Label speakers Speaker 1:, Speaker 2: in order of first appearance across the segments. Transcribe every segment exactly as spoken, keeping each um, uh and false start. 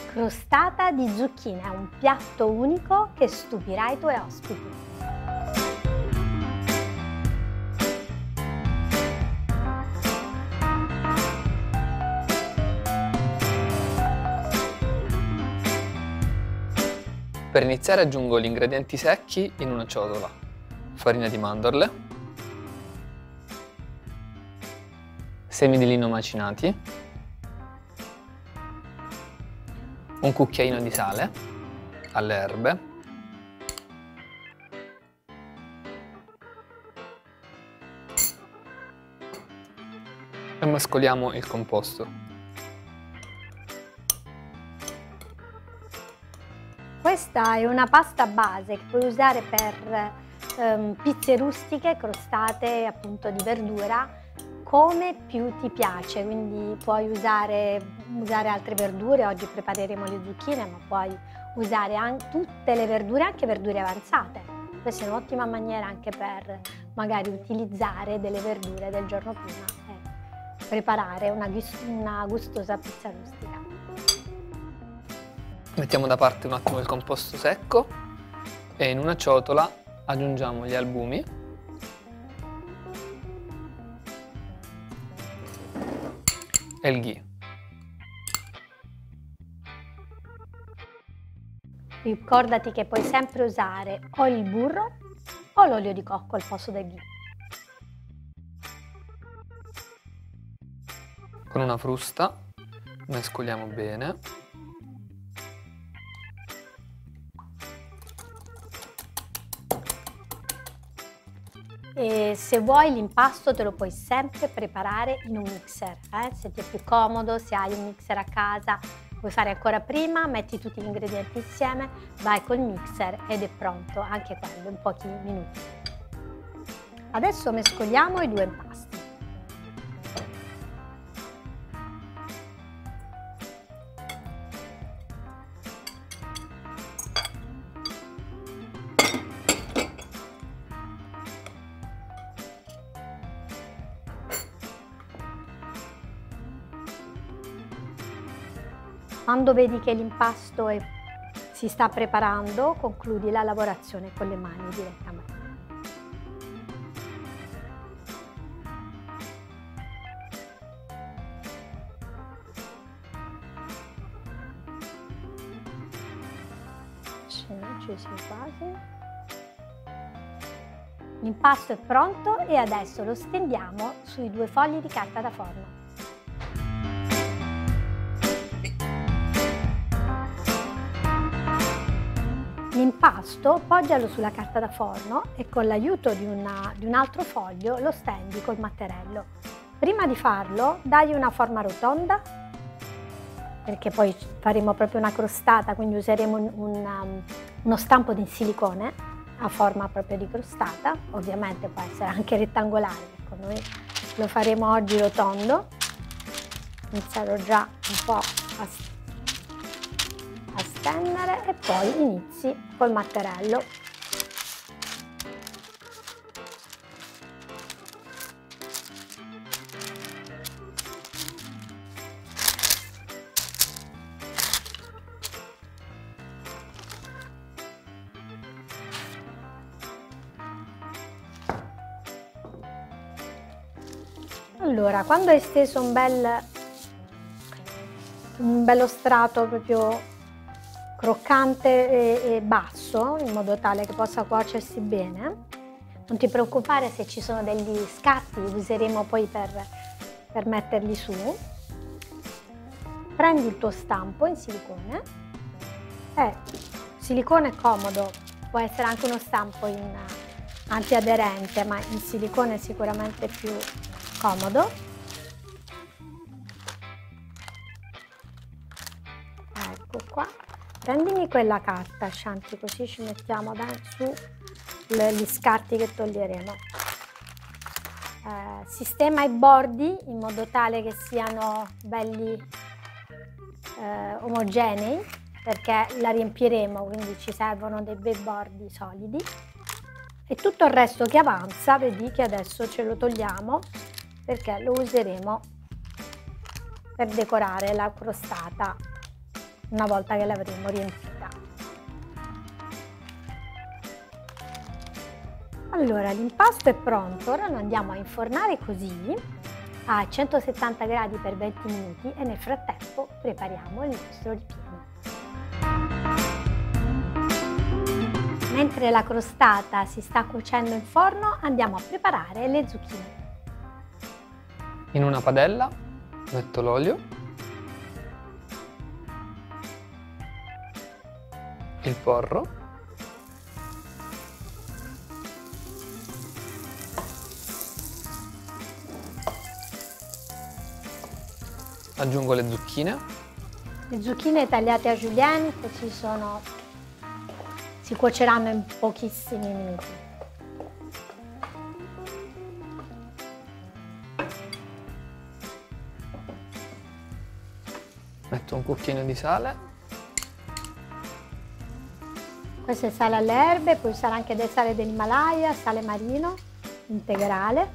Speaker 1: Crostata di zucchine è un piatto unico che stupirà i tuoi ospiti.
Speaker 2: Per iniziare aggiungo gli ingredienti secchi in una ciotola: farina di mandorle, semi di lino macinati, un cucchiaino di sale alle erbe, e mescoliamo il composto.
Speaker 1: Questa è una pasta base che puoi usare per ehm, pizze rustiche crostate appunto di verdura, come più ti piace, quindi puoi usare, usare altre verdure. Oggi prepareremo le zucchine, ma puoi usare anche tutte le verdure, anche verdure avanzate. Questa è un'ottima maniera anche per magari utilizzare delle verdure del giorno prima e preparare una, una gustosa pizza rustica.
Speaker 2: Mettiamo da parte un attimo il composto secco e in una ciotola aggiungiamo gli albumi e il ghee.
Speaker 1: Ricordati che puoi sempre usare o il burro o l'olio di cocco al posto del ghee.
Speaker 2: Con una frusta mescoliamo bene.
Speaker 1: E se vuoi l'impasto te lo puoi sempre preparare in un mixer, eh? Se ti è più comodo, se hai un mixer a casa, vuoi fare ancora prima, metti tutti gli ingredienti insieme, vai col mixer ed è pronto, anche quello in pochi minuti. Adesso mescoliamo i due impasti. Quando vedi che l'impasto è, si sta preparando, concludi la lavorazione con le mani direttamente. Ci, ci si quasi. L'impasto è pronto e adesso lo stendiamo sui due fogli di carta da forno. L'impasto poggialo sulla carta da forno e con l'aiuto di, di un altro foglio lo stendi col matterello. Prima di farlo dai una forma rotonda, perché poi faremo proprio una crostata, quindi useremo un, un, uno stampo di silicone a forma proprio di crostata. Ovviamente può essere anche rettangolare, ecco, noi lo faremo oggi rotondo. Inizierò già un po' a a stendere e poi inizi col matterello. Allora, quando hai steso un bel un bello strato proprio croccante e, e basso, in modo tale che possa cuocersi bene, non ti preoccupare se ci sono degli scatti, li useremo poi per, per metterli su. Prendi il tuo stampo in silicone, e silicone è comodo, può essere anche uno stampo in antiaderente, ma in silicone è sicuramente più comodo. Ecco qua. Prendimi quella carta, Shanti, così ci mettiamo su gli scarti che toglieremo. Eh, sistema i bordi in modo tale che siano belli eh, omogenei, perché la riempiremo, quindi ci servono dei bei bordi solidi. E tutto il resto che avanza, vedi che adesso ce lo togliamo, perché lo useremo per decorare la crostata una volta che l'avremo riempita. Allora, l'impasto è pronto, ora lo andiamo a infornare così a centosettanta gradi per venti minuti e nel frattempo prepariamo il nostro ripieno. Mentre la crostata si sta cuocendo in forno, andiamo a preparare le zucchine.
Speaker 2: In una padella metto l'olio, il porro, aggiungo le zucchine.
Speaker 1: Le zucchine tagliate a julienne, così sono, si cuoceranno in pochissimi minuti.
Speaker 2: Metto un cucchiaino di sale.
Speaker 1: Questo è sale alle erbe, puoi usare anche del sale dell'Himalaya, sale marino integrale.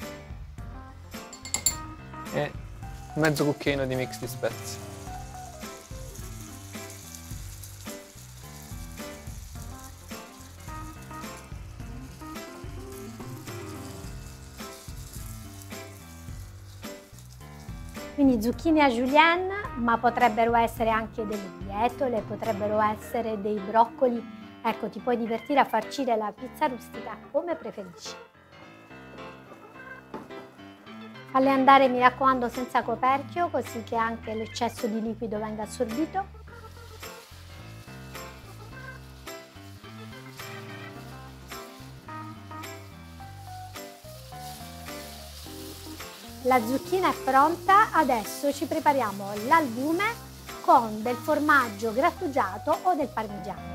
Speaker 2: E mezzo cucchiaino di mix di spezie.
Speaker 1: Quindi zucchine a julienne, ma potrebbero essere anche delle bietole, potrebbero essere dei broccoli. Ecco, ti puoi divertire a farcire la pizza rustica come preferisci. Falle andare, mi raccomando, senza coperchio, così che anche l'eccesso di liquido venga assorbito. La zucchina è pronta, adesso ci prepariamo l'albume con del formaggio grattugiato o del parmigiano.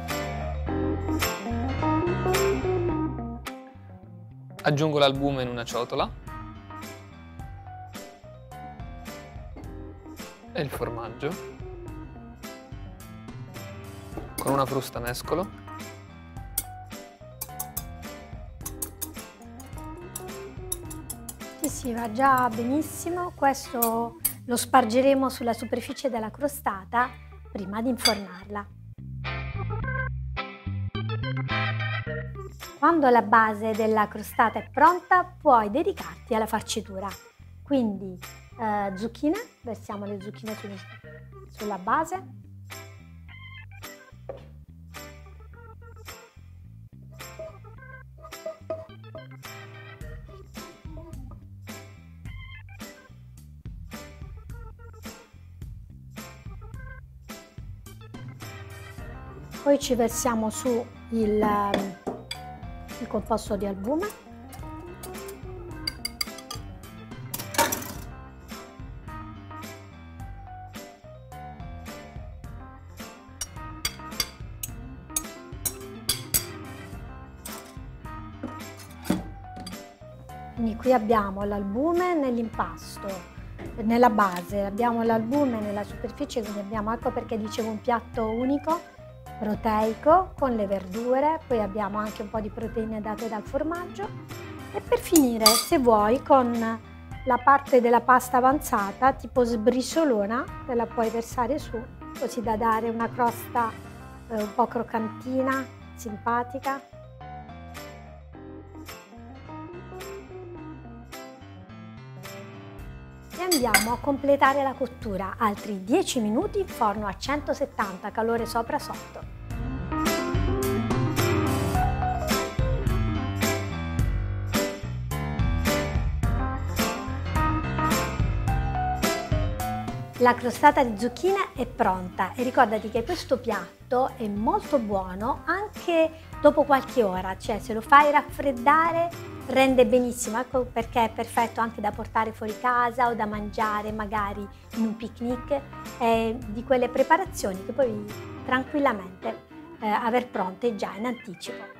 Speaker 2: Aggiungo l'albume in una ciotola e il formaggio. Con una frusta mescolo.
Speaker 1: Sì, sì, va già benissimo. Questo lo spargeremo sulla superficie della crostata prima di infornarla. Quando la base della crostata è pronta, puoi dedicarti alla farcitura. Quindi eh, zucchine, versiamo le zucchine sul, sulla base. Poi ci versiamo su il, il composto di albume. Quindi qui abbiamo l'albume nell'impasto, nella base, abbiamo l'albume nella superficie, quindi abbiamo, ecco perché dicevo, un piatto unico, proteico, con le verdure, poi abbiamo anche un po' di proteine date dal formaggio e per finire, se vuoi, con la parte della pasta avanzata, tipo sbrisolona, te la puoi versare su, così da dare una crosta eh, un po' croccantina, simpatica. E andiamo a completare la cottura, altri dieci minuti, forno a centosettanta, calore sopra sotto. La crostata di zucchine è pronta e ricordati che questo piatto è molto buono anche dopo qualche ora, cioè se lo fai raffreddare rende benissimo, ecco perché è perfetto anche da portare fuori casa o da mangiare magari in un picnic, è di quelle preparazioni che puoi tranquillamente eh, aver pronte già in anticipo.